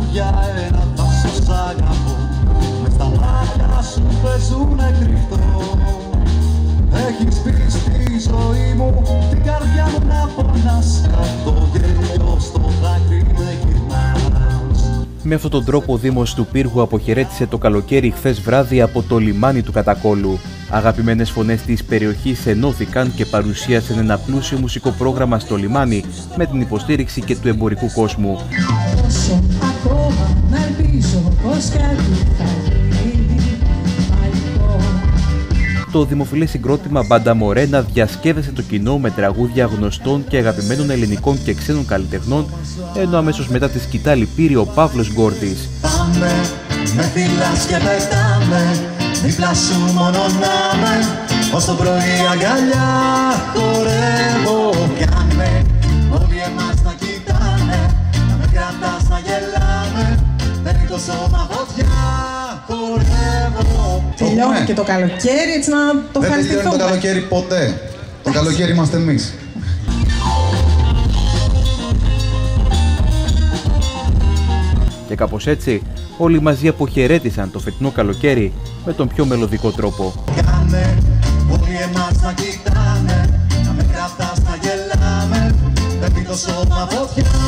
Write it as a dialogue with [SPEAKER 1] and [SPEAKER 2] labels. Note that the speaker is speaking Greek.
[SPEAKER 1] για ένα δάσος αγαπώ. Μες στα μάτια σου παίζουνε κρυφτό. Έχεις πει στη ζωή μου την καρδιά μου να πονάς. Το γέλιο στο δάκρυ με γυρνάς.
[SPEAKER 2] Με αυτόν τον τρόπο ο Δήμος του Πύργου αποχαιρέτησε το καλοκαίρι χθες βράδυ από το λιμάνι του Κατακόλου. Αγαπημένες φωνές της περιοχής ενώθηκαν και παρουσίασαν ένα πλούσιο μουσικό πρόγραμμα στο λιμάνι με την υποστήριξη και του εμπορικού κόσμου. Το δημοφιλές συγκρότημα Μπάντα Μορένα διασκέδασε το κοινό με τραγούδια γνωστών και αγαπημένων ελληνικών και ξένων καλλιτεχνών, ενώ αμέσως μετά τη σκητάλη πήρε ο Παύλος Γκόρτης.
[SPEAKER 1] Πάμε, με φυλάς και πετάμε, δίπλα σου μόνο να με, ως το πρωί αγκαλιά χορεύω. Κάνε, όλοι εμάς να κοιτάνε, να με κρατάς να γελάμε, παίρνει το σώμα φωτιά, χορεύω.
[SPEAKER 3] Τελειώνει και το καλοκαίρι, έτσι να το ευχαριστηθούμε.
[SPEAKER 4] Δεν τελειώνει το καλοκαίρι ποτέ. Το καλοκαίρι είμαστε εμείς.
[SPEAKER 2] Και κάπως έτσι, όλοι μαζί αποχαιρέτησαν το φετινό καλοκαίρι με τον πιο μελωδικό τρόπο.
[SPEAKER 1] Κάνε, όλοι εμάς να κοιτάνε, να με κρατάς να γελάμε, παίρνει το σώμα φωτιά.